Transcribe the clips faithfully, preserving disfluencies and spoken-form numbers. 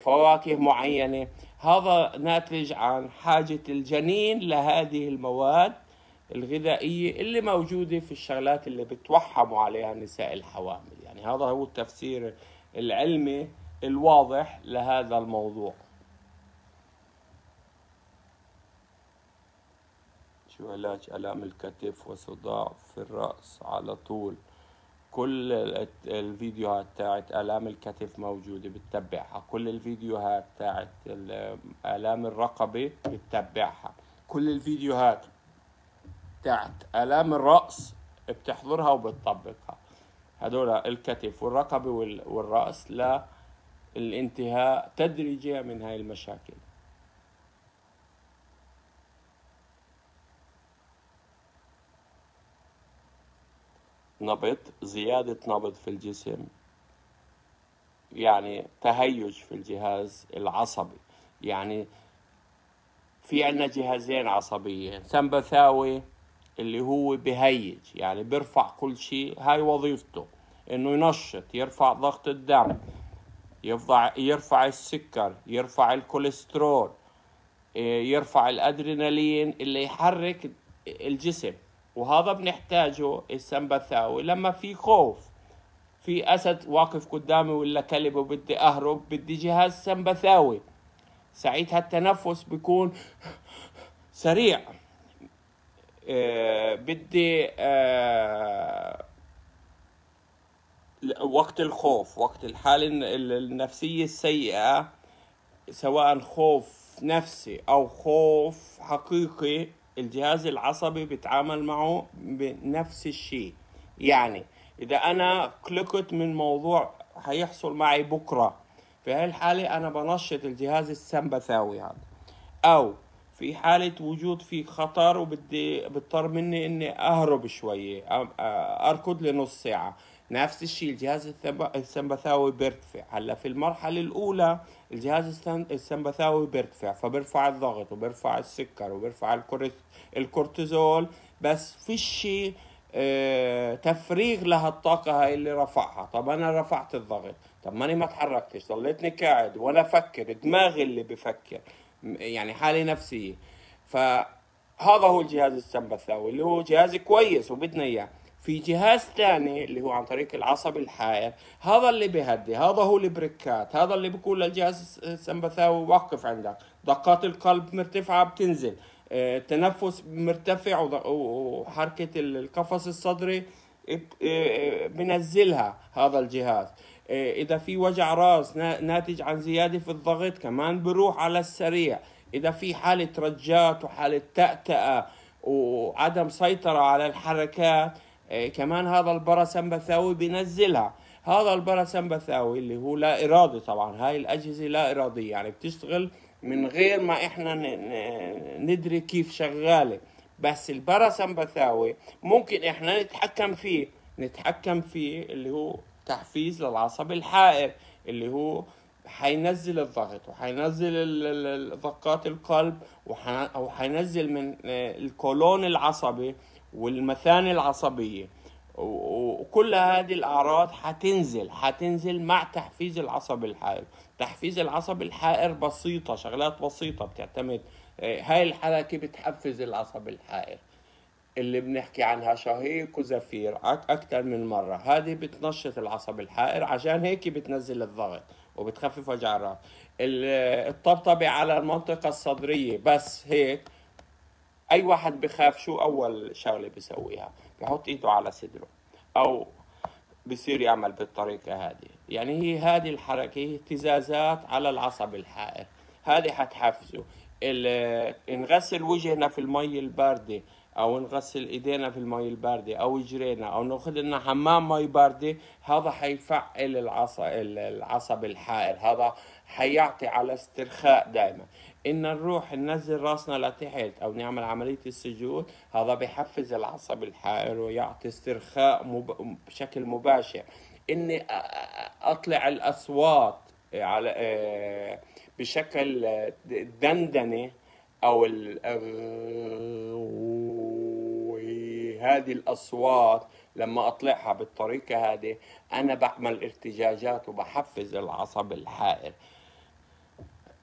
فواكه معينة. هذا ناتج عن حاجة الجنين لهذه المواد الغذائية اللي موجودة في الشغلات اللي بتوحموا عليها نساء الحوامل. يعني هذا هو التفسير العلمي الواضح لهذا الموضوع. شو علاج آلام الكتف وصداع في الرأس على طول؟ كل الفيديوهات تاعت آلام الكتف موجودة بتتبعها، كل الفيديوهات تاعت آلام الرقبة بتتبعها، كل الفيديوهات تاعت آلام الرأس بتحضرها وبتطبقها. هدول الكتف والرقبة والرأس للانتهاء تدريجي من هاي المشاكل. نبض، زيادة نبض في الجسم، يعني تهيج في الجهاز العصبي. يعني في عنا جهازين عصبيين، سمبثاوي اللي هو بهيج، يعني بيرفع كل شيء، هاي وظيفته انه ينشط، يرفع ضغط الدم، يرفع يرفع السكر، يرفع الكوليسترول، يرفع الادرينالين اللي يحرك الجسم. وهذا بنحتاجه السمبثاوي لما في خوف، في اسد واقف قدامي ولا كلب وبدي اهرب، بدي جهاز سمبثاوي، ساعتها التنفس بيكون سريع. أه بدي أه وقت الخوف، وقت الحالة النفسية السيئة، سواء خوف نفسي أو خوف حقيقي، الجهاز العصبي بيتعامل معه بنفس الشيء. يعني إذا أنا قلقت من موضوع هيحصل معي بكرة، في هاي الحالة أنا بنشط الجهاز السمبثاوي هذا. أو في حالة وجود في خطر وبدي بضطر مني إني أهرب شوية، أركض لنص ساعة، نفس الشيء الجهاز السمبثاوي بيرتفع. هلا في المرحلة الأولى الجهاز السمبثاوي بيرتفع، فبيرفع الضغط وبيرفع السكر وبيرفع الكورتيزول، بس فيش اه تفريغ لهالطاقة هاي اللي رفعها. طب أنا رفعت الضغط، طب ماني ما تحركتش، ضليتني قاعد وأنا أفكر، دماغي اللي بفكر، يعني حالة نفسية. فهذا هو الجهاز السمبثاوي اللي هو جهاز كويس وبدنا إياه. في جهاز ثاني اللي هو عن طريق العصب الحائر، هذا اللي بيهدي، هذا هو البريكات، هذا اللي بيقول للجهاز السمبثاوي وقف عندك، دقات القلب مرتفعة بتنزل، التنفس مرتفع، وحركة القفص الصدري بنزلها هذا الجهاز. إذا في وجع راس ناتج عن زيادة في الضغط كمان بروح على السريع. إذا في حالة رجات وحالة تأتأة وعدم سيطرة على الحركات، كمان هذا الباراسمبثاوي بينزلها. هذا الباراسمبثاوي اللي هو لا إرادي، طبعا هاي الأجهزة لا إرادية، يعني بتشتغل من غير ما إحنا ندري كيف شغالة. بس الباراسمبثاوي ممكن إحنا نتحكم فيه نتحكم فيه اللي هو تحفيز للعصب الحائر، اللي هو حينزل الضغط وحينزل دقات القلب وحينزل من الكولون العصبي والمثانة العصبية، وكل هذه الأعراض حتنزل حتنزل مع تحفيز العصب الحائر. تحفيز العصب الحائر بسيطة، شغلات بسيطة بتعتمد. هاي الحركة بتحفز العصب الحائر اللي بنحكي عنها شهيق وزفير أكثر من مرة، هذه بتنشط العصب الحائر، عشان هيك بتنزل الضغط وبتخفف وجع الراس. الطبطبة على المنطقة الصدرية بس هيك، أي واحد بخاف شو أول شغلة بيسويها؟ بحط إيده على صدره أو بصير يعمل بالطريقة هذه. يعني هي هذه الحركة اهتزازات على العصب الحائر، هذه حتحفزه. نغسل وجهنا في المي الباردة، او نغسل ايدينا في المي الباردة، او جرينا، او ناخذ لنا حمام مي باردة، هذا حيفعل العصب العصب الحائر، هذا حيعطي على استرخاء دائما. ان نروح ننزل راسنا لتحت او نعمل عملية السجود، هذا بيحفز العصب الحائر ويعطي استرخاء مب... بشكل مباشر. اني اطلع الاصوات على بشكل دندنة او هذه الاصوات، لما اطلعها بالطريقة هذه انا بعمل ارتجاجات وبحفز العصب الحائر.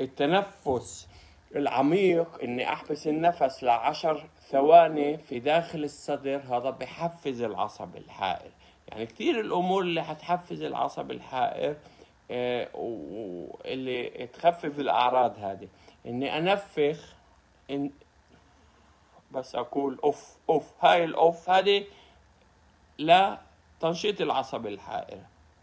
التنفس العميق، اني احبس النفس لعشر ثواني في داخل الصدر، هذا بحفز العصب الحائر. يعني كثير الامور اللي حتحفز العصب الحائر آه، واللي تخفف الاعراض هذه، اني انفخ إن بس اقول اوف اوف. هاي الاوف هذه لتنشيط العصب الحائر.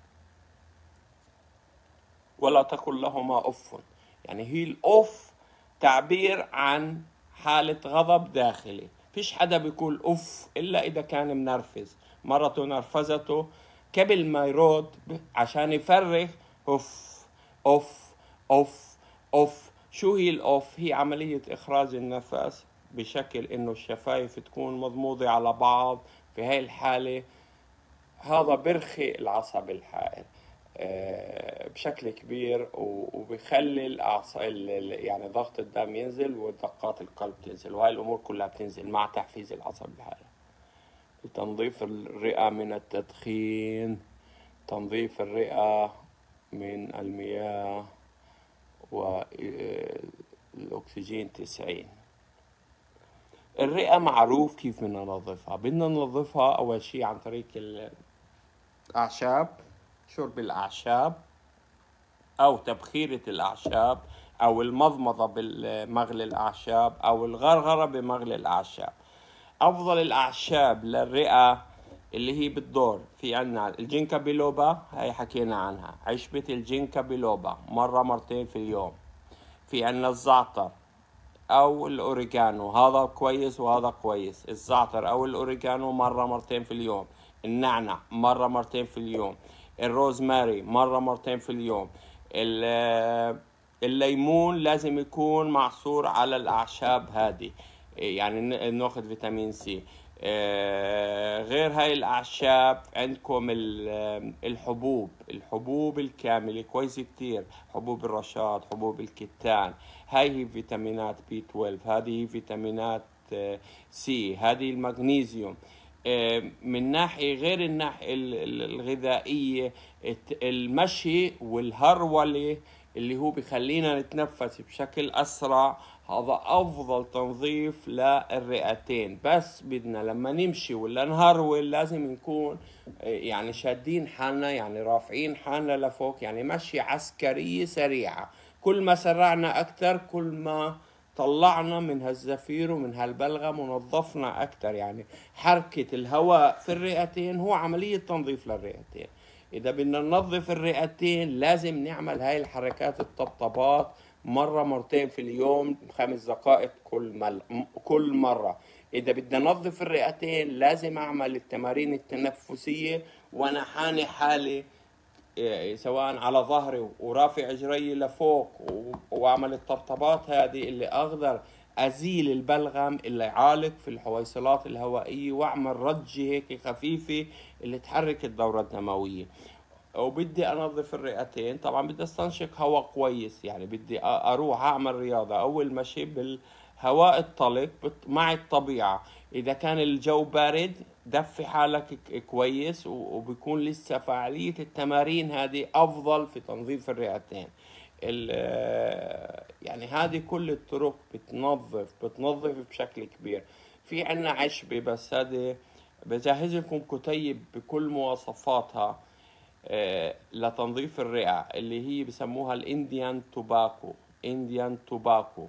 ولا تقل لهما اوف، يعني هي الاوف تعبير عن حالة غضب داخلي. فيش حدا بيقول اوف الا اذا كان منرفز، مرته نرفزته قبل ما يرد عشان يفرغ اوف اوف اوف اوف. شو هي الاوف؟ هي عملية اخراج النفس بشكل انه الشفايف تكون مضموضة على بعض. في هاي الحالة هذا برخي العصب الحائر بشكل كبير، وبيخلي الأعصاب يعني ضغط الدم ينزل ودقات القلب تنزل، وهاي الأمور كلها بتنزل مع تحفيز العصب الحائر. تنظيف الرئة من التدخين، تنظيف الرئة من المياه والأكسجين تسعين. الرئة معروف كيف بدنا ننظفها. بدنا ننظفها أول شيء عن طريق الأعشاب، شرب الأعشاب أو تبخيرة الأعشاب أو المضمضة بمغلي الأعشاب أو الغرغرة بمغلي الأعشاب. أفضل الأعشاب للرئة اللي هي بالدور، في عنا الجينكا بيلوبا، هاي حكينا عنها، عشبة الجينكا بيلوبا مرة مرتين في اليوم. في عنا الزعتر أو الأوريجانو، هذا كويس وهذا كويس. الزعتر أو الأوريجانو مرة مرتين في اليوم. النعنع مرة مرتين في اليوم. الروزماري مرة مرتين في اليوم. الليمون لازم يكون معصور على الأعشاب هذه، يعني ناخذ فيتامين سي. غير هاي الأعشاب عندكم الحبوب، الحبوب الكاملة كويس كتير، حبوب الرشاد، حبوب الكتان، هاي هي فيتامينات بي اثناشر، هذه فيتامينات سي، هذه المغنيسيوم. من ناحية غير الناحية الغذائية، المشي والهرولة اللي هو بيخلينا نتنفس بشكل أسرع، هذا أفضل تنظيف للرئتين. بس بدنا لما نمشي ولا نهرول لازم نكون يعني شادين حالنا، يعني رافعين حالنا لفوق، يعني مشي عسكرية سريعة. كل ما سرعنا أكتر كل ما طلعنا من هالزفير ومن هالبلغم ونظفنا أكتر. يعني حركة الهواء في الرئتين هو عملية تنظيف للرئتين. إذا بدنا ننظف الرئتين لازم نعمل هاي الحركات الطبطبات مرة مرتين في اليوم، خمس دقائق كل مل... كل مرة. إذا بدنا ننظف الرئتين لازم أعمل التمارين التنفسية وأنا حاني حالي، سواء على ظهري ورافع اجري لفوق، واعمل الطبطبات هذه اللي اقدر ازيل البلغم اللي يعالق في الحويصلات الهوائيه، واعمل رجه هيك خفيفه اللي تحرك الدوره الدمويه. وبدي انظف الرئتين، طبعا بدي استنشق هواء كويس، يعني بدي اروح اعمل رياضه اول مشي بالهواء الطلق مع الطبيعه. اذا كان الجو بارد دفي حالك كويس، وبيكون لسه فعالية التمارين هذه أفضل في تنظيف الرئتين. يعني هذه كل الطرق بتنظف بتنظف بشكل كبير. في عنا عشبة، بس هذه بجهز لكم كتيب بكل مواصفاتها لتنظيف الرئة، اللي هي بسموها الانديان توباكو. انديان توباكو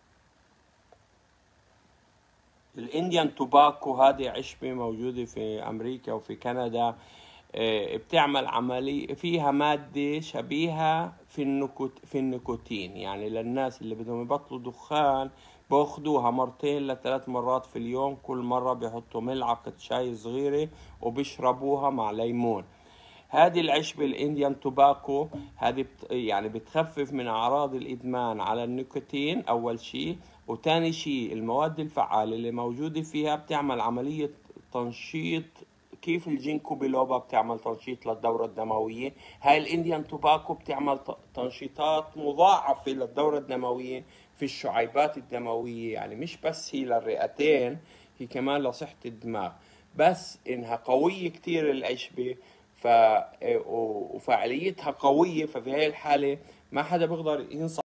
الانديان توباكو هذه عشبة موجودة في أمريكا وفي كندا. بتعمل عملية فيها مادة شبيهة في النكوت في النيكوتين، يعني للناس اللي بدهم يبطلوا دخان باخدوها مرتين لثلاث مرات في اليوم، كل مرة بيحطوا ملعقة شاي صغيرة وبيشربوها مع ليمون. هذه العشبة الانديان توباكو هذه بت يعني بتخفف من أعراض الإدمان على النيكوتين أول شيء، وتاني شيء المواد الفعالة اللي موجودة فيها بتعمل عملية تنشيط. كيف الجينكو بيلوبا بتعمل تنشيط للدورة الدموية، هاي الانديان توباكو بتعمل تنشيطات مضاعفة للدورة الدموية في الشعيبات الدموية. يعني مش بس هي للرئتين، هي كمان لصحة الدماغ. بس إنها قوية كتير العشبة ف... وفعاليتها قوية، ففي هاي الحالة ما حدا بيقدر ينصح